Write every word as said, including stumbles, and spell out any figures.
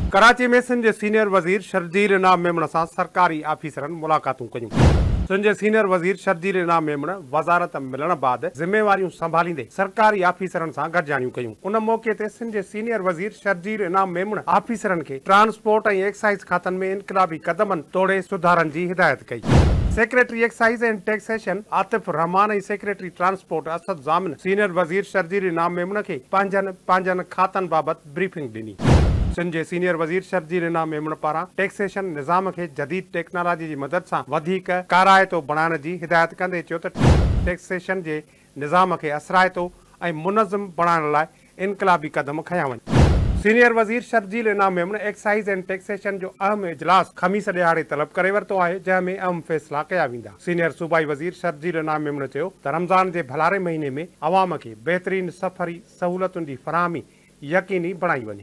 कराची में सिंध जे सीनियर वज़ीर शर्जील इनाम मेमण सां सरकारी आफिसरनि मुलाक़ातूं कयूं। सिंध जे सीनियर वज़ीर शर्जील इनाम मेमण वज़ारत मिलण बाद ज़िम्मेवारियूं संभालींदे सरकारी आफिसरनि सां गॾिजाणियूं कयूं। उन मौक़े ते सिंध जे सीनियर वज़ीर शर्जील इनाम मेमण आफिसरनि खे ट्रांसपोर्ट ऐं एक्साइज़ खातनि में इनक़िलाबी क़दमनि तोड़े सुधारनि जी हिदायत कई। Secretary excise and taxation Atif Rahman ऐं secretary transport Asad Zamin senior वज़ीर शर्जील इनाम मेमण खे पंहिंजनि पंहिंजनि खातनि बाबति ब्रीफिंग ॾिनी। सिंध जे सीनियर वज़ीर शर्जील इनाम मेमण पारां टैक्सेशन निज़ाम खे जदीद टेक्नोलॉजी जी मदद सां वधीक काराइतो बणाइण जी हिदायत कंदे चयो त टैक्सेशन जे निज़ाम खे असराइतो ऐं मुनज़्ज़म बणाइण लाइ इनक़िलाबी क़दम खंया वञनि। सीनियर वज़ीर शर्जील इनाम मेमण एक्साइज़ एंड टैक्सेशन जो अहम इजलास ख़मीस ॾियारे तलब करे वरितो आहे, जंहिं में अहम फ़ैसिला कया वेंदा। सीनियर सूबाई वज़ीर शर्जील इनाम मेमण चयो त रमज़ान जे भलारे महीने में अवाम खे बहितरीन सफ़री सहूलतुनि जी फ़राहमी यकीनी बणाई वञे।